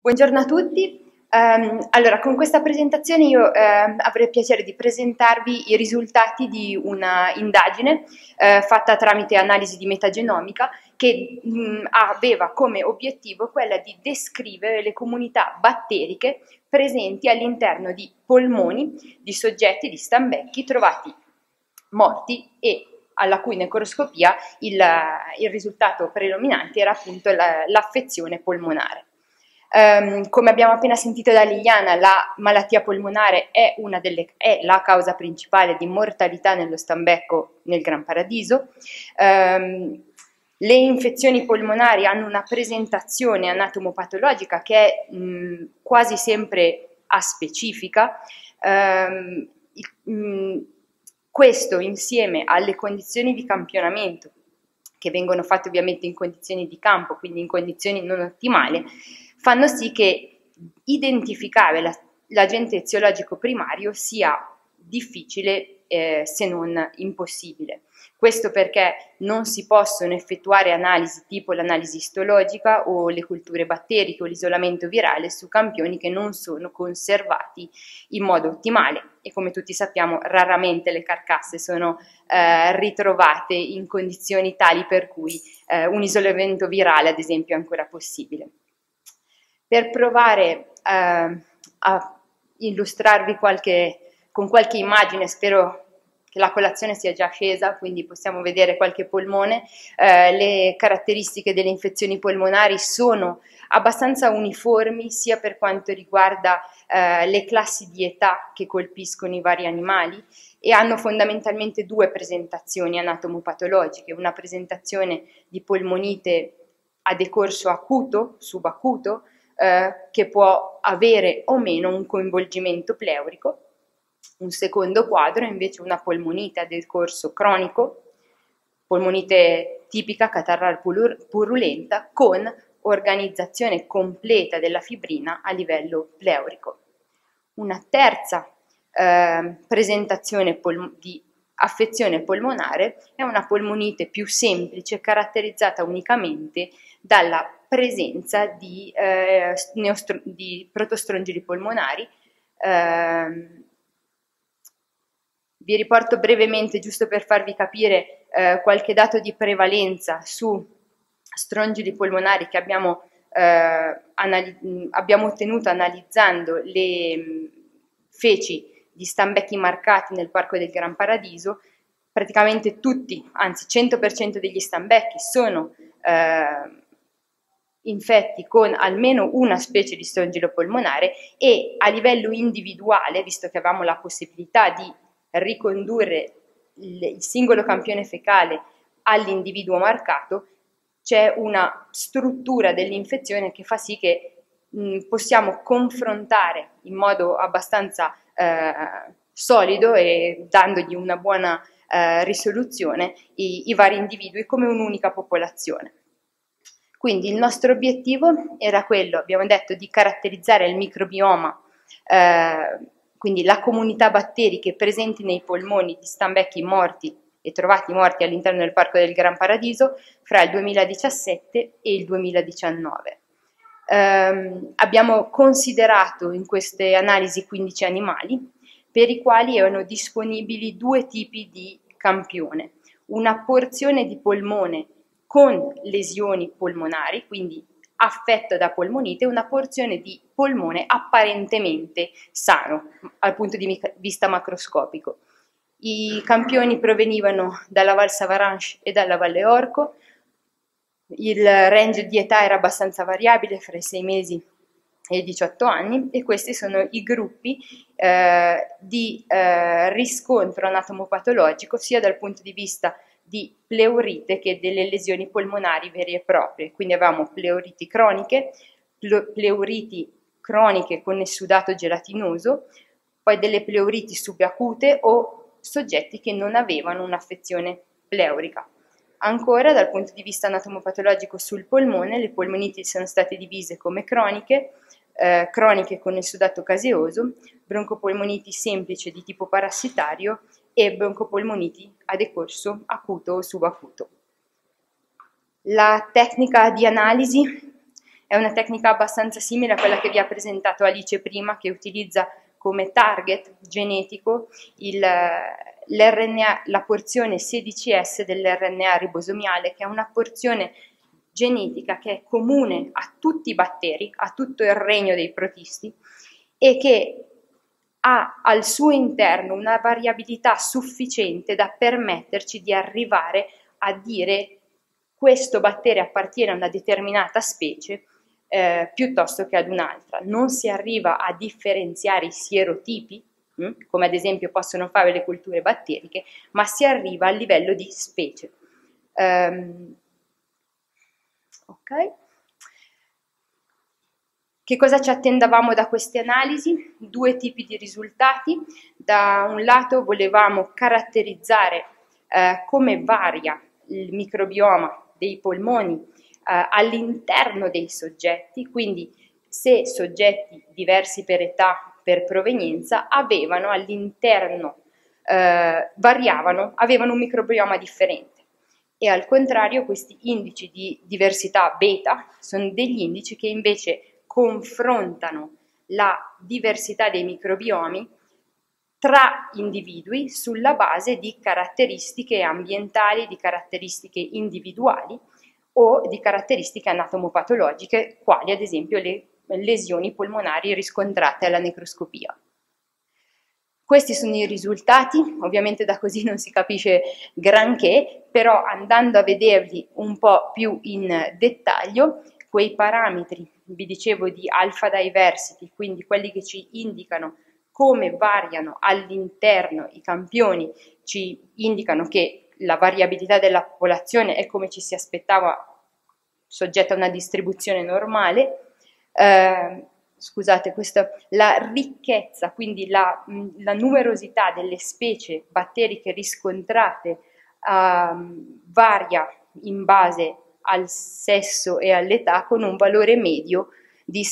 Buongiorno a tutti. Allora, con questa presentazione io avrei piacere di presentarvi i risultati di una indagine fatta tramite analisi di metagenomica che aveva come obiettivo quella di descrivere le comunità batteriche presenti all'interno di polmoni di soggetti di stambecchi trovati morti e alla cui necroscopia il risultato predominante era appunto l'affezione polmonare. Come abbiamo appena sentito da Liliana, la malattia polmonare è la causa principale di mortalità nello stambecco nel Gran Paradiso. Le infezioni polmonari hanno una presentazione anatomopatologica che è quasi sempre aspecifica. Questo insieme alle condizioni di campionamento, che vengono fatte ovviamente in condizioni di campo, quindi in condizioni non ottimali, fanno sì che identificare l'agente eziologico primario sia difficile se non impossibile. Questo perché non si possono effettuare analisi tipo l'analisi istologica o le culture batteriche o l'isolamento virale su campioni che non sono conservati in modo ottimale e come tutti sappiamo raramente le carcasse sono ritrovate in condizioni tali per cui un isolamento virale ad esempio è ancora possibile. Per provare a illustrarvi con qualche immagine, spero che la colazione sia già scesa, quindi possiamo vedere qualche polmone. Le caratteristiche delle infezioni polmonari sono abbastanza uniformi sia per quanto riguarda le classi di età che colpiscono i vari animali e hanno fondamentalmente due presentazioni anatomopatologiche, una presentazione di polmonite a decorso acuto, subacuto, che può avere o meno un coinvolgimento pleurico. Un secondo quadro è invece una polmonite a decorso cronico, polmonite tipica catarrale purulenta con organizzazione completa della fibrina a livello pleurico. Una terza presentazione di affezione polmonare è una polmonite più semplice caratterizzata unicamente dalla presenza di protostrongili polmonari. Vi riporto brevemente, giusto per farvi capire qualche dato di prevalenza su strongili polmonari che abbiamo ottenuto analizzando le feci di stambecchi marcati nel Parco del Gran Paradiso. Praticamente tutti, anzi 100% degli stambecchi sono infetti con almeno una specie di strongilo polmonare e a livello individuale, visto che avevamo la possibilità di ricondurre il singolo campione fecale all'individuo marcato, c'è una struttura dell'infezione che fa sì che possiamo confrontare in modo abbastanza solido e dandogli una buona risoluzione i vari individui come un'unica popolazione. Quindi il nostro obiettivo era quello, abbiamo detto, di caratterizzare il microbioma, quindi la comunità batteriche presenti nei polmoni di stambecchi morti e trovati morti all'interno del Parco del Gran Paradiso fra il 2017 e il 2019. Abbiamo considerato in queste analisi 15 animali per i quali erano disponibili due tipi di campione, una porzione di polmone con lesioni polmonari, quindi affetto da polmonite, una porzione di polmone apparentemente sano dal punto di vista macroscopico. I campioni provenivano dalla Val Savaranche e dalla Valle Orco, il range di età era abbastanza variabile, fra i 6 mesi e i 18 anni, e questi sono i gruppi di riscontro anatomopatologico sia dal punto di vista di pleurite che delle lesioni polmonari vere e proprie. Quindi avevamo pleuriti croniche con essudato gelatinoso, poi delle pleuriti subacute o soggetti che non avevano un'affezione pleurica. Ancora dal punto di vista anatomopatologico sul polmone, le polmoniti sono state divise come croniche con essudato caseoso, broncopolmoniti semplice di tipo parassitario e broncopolmoniti a decorso acuto o subacuto. La tecnica di analisi È una tecnica abbastanza simile a quella che vi ha presentato Alice prima, che utilizza come target genetico l'RNA, la porzione 16S dell'RNA ribosomiale, che è una porzione genetica che è comune a tutti i batteri, a tutto il regno dei protisti, e che ha al suo interno una variabilità sufficiente da permetterci di arrivare a dire questo batterio appartiene a una determinata specie piuttosto che ad un'altra. Non si arriva a differenziare i sierotipi, come ad esempio possono fare le culture batteriche, ma si arriva al livello di specie. Ok. Che cosa ci attendavamo da queste analisi? Due tipi di risultati. Da un lato volevamo caratterizzare come varia il microbioma dei polmoni all'interno dei soggetti, quindi se soggetti diversi per età, per provenienza, avevano all'interno, variavano, avevano un microbioma differente. E al contrario questi indici di diversità beta sono degli indici che invece confrontano la diversità dei microbiomi tra individui sulla base di caratteristiche ambientali, di caratteristiche individuali o di caratteristiche anatomopatologiche, quali ad esempio le lesioni polmonari riscontrate alla necroscopia. Questi sono i risultati, ovviamente da così non si capisce granché, però andando a vederli un po' più in dettaglio, quei parametri, vi dicevo, di alpha diversity, quindi quelli che ci indicano come variano all'interno i campioni, ci indicano che la variabilità della popolazione è come ci si aspettava, soggetta a una distribuzione normale. Scusate, la ricchezza, quindi la numerosità delle specie batteriche riscontrate varia in base al sesso e all'età, con un valore medio di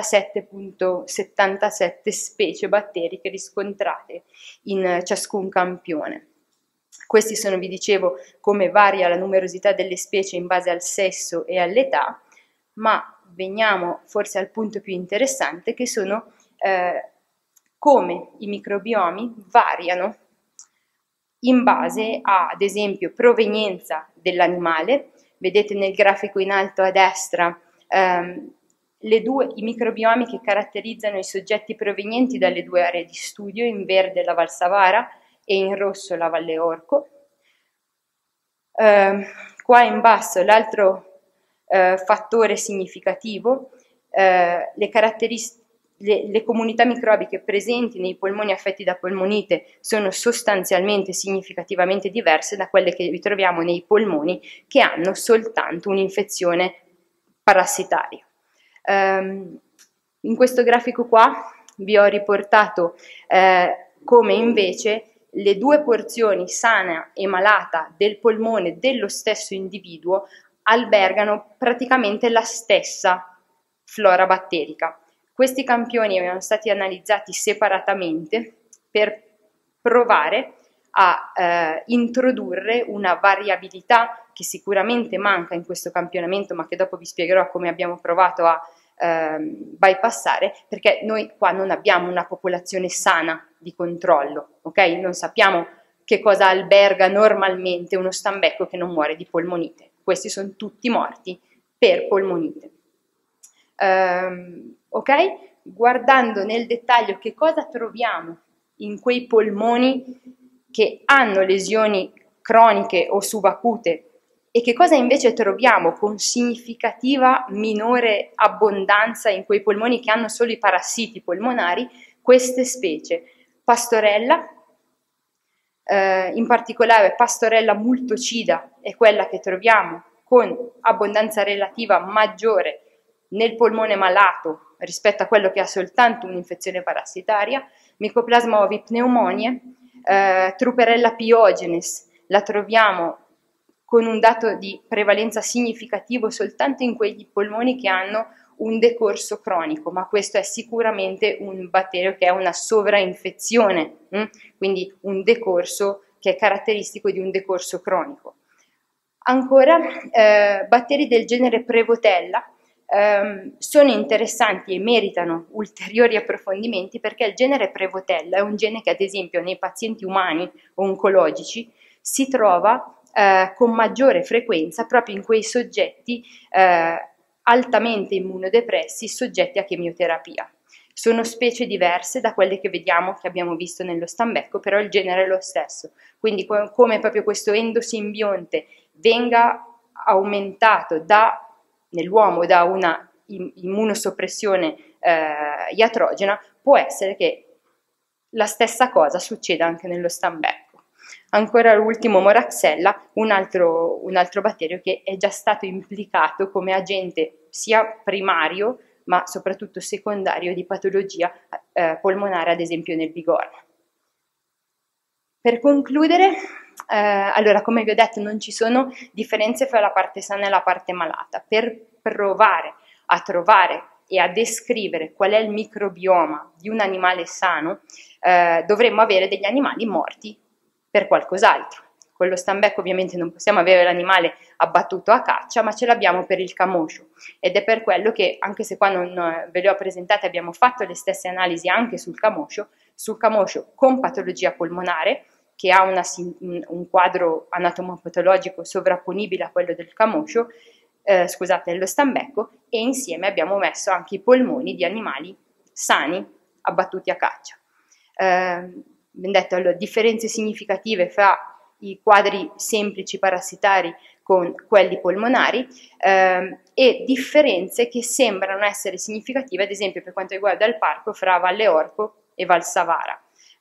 67,77 specie batteriche riscontrate in ciascun campione. Questi sono, vi dicevo, come varia la numerosità delle specie in base al sesso e all'età, ma veniamo forse al punto più interessante, che sono come i microbiomi variano in base a, ad esempio, provenienza dell'animale. Vedete nel grafico in alto a destra i microbiomi che caratterizzano i soggetti provenienti dalle due aree di studio, in verde la Val Savara e in rosso la Valle Orco. Qua in basso l'altro fattore significativo, le comunità microbiche presenti nei polmoni affetti da polmonite sono sostanzialmente significativamente diverse da quelle che ritroviamo nei polmoni che hanno soltanto un'infezione parassitaria. In questo grafico qua vi ho riportato come invece le due porzioni sana e malata del polmone dello stesso individuo albergano praticamente la stessa flora batterica. Questi campioni erano stati analizzati separatamente per provare a introdurre una variabilità che sicuramente manca in questo campionamento, ma che dopo vi spiegherò come abbiamo provato a bypassare, perché noi qua non abbiamo una popolazione sana di controllo, ok? Non sappiamo che cosa alberga normalmente uno stambecco che non muore di polmonite. Questi sono tutti morti per polmonite. Ok? Guardando nel dettaglio che cosa troviamo in quei polmoni che hanno lesioni croniche o subacute e che cosa invece troviamo con significativa minore abbondanza in quei polmoni che hanno solo i parassiti polmonari, queste specie. Pastorella, in particolare Pastorella multocida è quella che troviamo con abbondanza relativa maggiore nel polmone malato rispetto a quello che ha soltanto un'infezione parassitaria. Mycoplasma ovi pneumoniae, Truperella pyogenes la troviamo con un dato di prevalenza significativo soltanto in quegli polmoni che hanno un decorso cronico, ma questo è sicuramente un batterio che ha una sovrainfezione, quindi un decorso che è caratteristico di un decorso cronico. Ancora, batteri del genere Prevotella sono interessanti e meritano ulteriori approfondimenti perché il genere Prevotella è un gene che ad esempio nei pazienti umani oncologici si trova con maggiore frequenza proprio in quei soggetti altamente immunodepressi soggetti a chemioterapia. Sono specie diverse da quelle che vediamo, che abbiamo visto nello stambecco, però il genere è lo stesso. Quindi come proprio questo endosimbionte venga aumentato nell'uomo da una immunosoppressione iatrogena, può essere che la stessa cosa succeda anche nello stambecco. Ancora l'ultimo Moraxella, un altro batterio che è già stato implicato come agente sia primario ma soprattutto secondario di patologia polmonare, ad esempio nel bigorna. Per concludere, allora come vi ho detto non ci sono differenze fra la parte sana e la parte malata. Per provare a trovare e a descrivere qual è il microbioma di un animale sano, dovremmo avere degli animali morti per qualcos'altro. Con lo stambecco ovviamente non possiamo avere l'animale abbattuto a caccia, ma ce l'abbiamo per il camoscio ed è per quello che, anche se qua non ve le ho presentate, abbiamo fatto le stesse analisi anche sul camoscio con patologia polmonare, che ha un quadro anatomopatologico sovrapponibile a quello del camoscio, scusate, dello stambecco, e insieme abbiamo messo anche i polmoni di animali sani abbattuti a caccia. Ben detto, allora, differenze significative fra i quadri semplici parassitari con quelli polmonari e differenze che sembrano essere significative, ad esempio per quanto riguarda il parco, fra Valle Orco e Val Savara.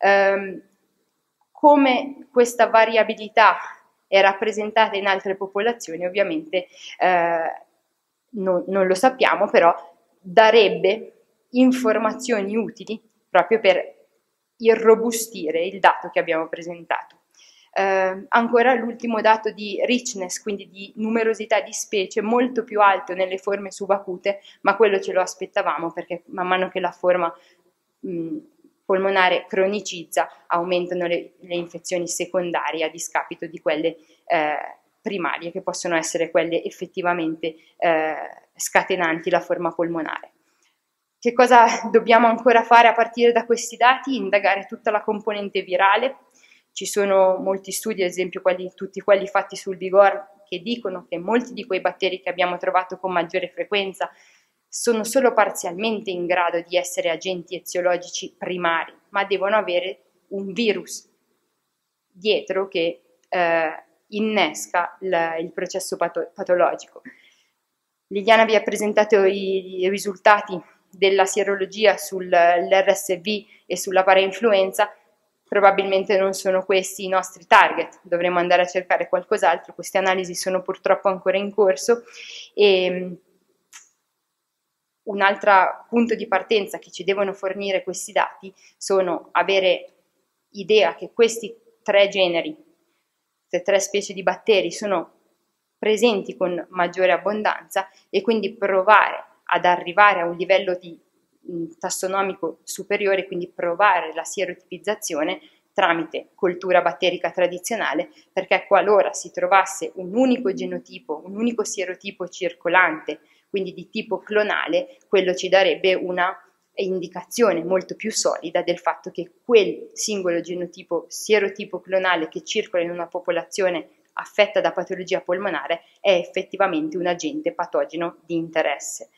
Come questa variabilità è rappresentata in altre popolazioni, ovviamente non lo sappiamo, però darebbe informazioni utili proprio per irrobustire il dato che abbiamo presentato. Ancora l'ultimo dato di richness, quindi di numerosità di specie, molto più alto nelle forme subacute, ma quello ce lo aspettavamo perché man mano che la forma polmonare cronicizza aumentano le infezioni secondarie a discapito di quelle primarie, che possono essere quelle effettivamente scatenanti la forma polmonare. Che cosa dobbiamo ancora fare a partire da questi dati? Indagare tutta la componente virale. Ci sono molti studi, ad esempio tutti quelli fatti sul Vigor, che dicono che molti di quei batteri che abbiamo trovato con maggiore frequenza sono solo parzialmente in grado di essere agenti eziologici primari, ma devono avere un virus dietro che innesca il processo patologico. Liliana vi ha presentato i risultati della sierologia sull'RSV e sulla parainfluenza. Probabilmente non sono questi i nostri target, dovremo andare a cercare qualcos'altro. Queste analisi sono purtroppo ancora in corso e un altro punto di partenza che ci devono fornire questi dati sono avere idea che questi tre generi, queste tre specie di batteri sono presenti con maggiore abbondanza e quindi provare ad arrivare a un livello di tassonomico superiore, quindi provare la sierotipizzazione tramite coltura batterica tradizionale, perché qualora si trovasse un unico genotipo, un unico sierotipo circolante, quindi di tipo clonale, quello ci darebbe una indicazione molto più solida del fatto che quel singolo genotipo, sierotipo clonale che circola in una popolazione affetta da patologia polmonare è effettivamente un agente patogeno di interesse.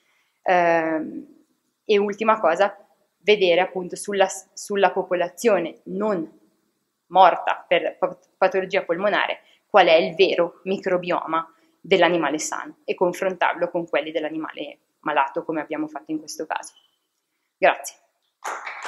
E ultima cosa, vedere appunto sulla popolazione non morta per patologia polmonare qual è il vero microbioma dell'animale sano e confrontarlo con quelli dell'animale malato come abbiamo fatto in questo caso. Grazie.